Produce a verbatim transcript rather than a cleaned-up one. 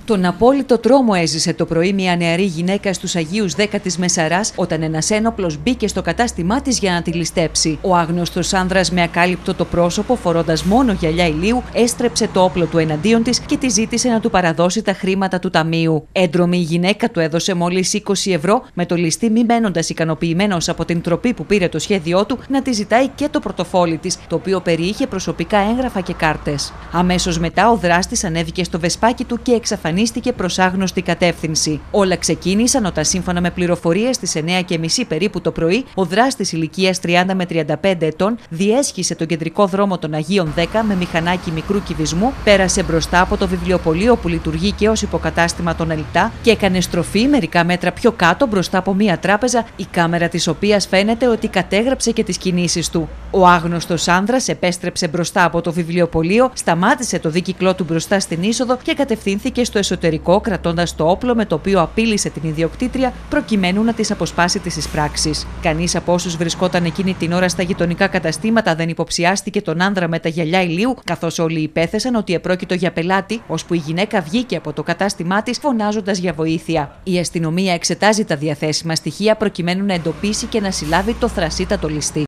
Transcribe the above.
Τον απόλυτο τρόμο έζησε το πρωί μια νεαρή γυναίκα στους Αγίους Δέκα της Μεσαράς, όταν ένας ένοπλος μπήκε στο κατάστημά της για να τη ληστέψει. Ο άγνωστος άνδρας με ακάλυπτο το πρόσωπο, φορώντας μόνο γυαλιά ηλίου, έστρεψε το όπλο του εναντίον της και τη ζήτησε να του παραδώσει τα χρήματα του ταμείου. Έντρομη η γυναίκα του έδωσε μόλις είκοσι ευρώ, με το ληστή μη μένοντας ικανοποιημένος από την τροπή που πήρε το σχέδιό του να τη ζητάει και το πορτοφόλι της, το οποίο περιείχε προσωπικά έγγραφα και κάρτες. Αμέσως μετά ο δράστης ανέβηκε στο βεσπάκι του και εξαφανίστηκε προς άγνωστη κατεύθυνση. Όλα ξεκίνησαν όταν, σύμφωνα με πληροφορίες, στις εννιά και μισή περίπου το πρωί, ο δράστης ηλικίας τριάντα με τριάντα πέντε ετών διέσχισε τον κεντρικό δρόμο των Αγίων Δέκα με μηχανάκι μικρού κυβισμού, πέρασε μπροστά από το βιβλιοπωλείο που λειτουργεί και ως υποκατάστημα των ΕΛΤΑ και έκανε στροφή μερικά μέτρα πιο κάτω μπροστά από μία τράπεζα, η κάμερα της οποίας φαίνεται ότι κατέγραψε και τις κινήσεις του. Ο άγνωστος άνδρας επέστρεψε μπροστά από το βιβλιοπωλείο, σταμάτησε το δίκυκλό του μπροστά στην είσοδο και κατευθύνθηκε στο εσωτερικό, κρατώντας το όπλο με το οποίο απείλησε την ιδιοκτήτρια προκειμένου να της αποσπάσει τις εισπράξεις. Κανείς από όσους βρισκόταν εκείνη την ώρα στα γειτονικά καταστήματα δεν υποψιάστηκε τον άνδρα με τα γυαλιά ηλίου, καθώς όλοι υπέθεσαν ότι επρόκειτο για πελάτη, ώσπου η γυναίκα βγήκε από το κατάστημά της φωνάζοντας για βοήθεια. Η αστυνομία εξετάζει τα διαθέσιμα στοιχεία προκειμένου να εντοπίσει και να συλλάβει το θρασίτατο ληστή.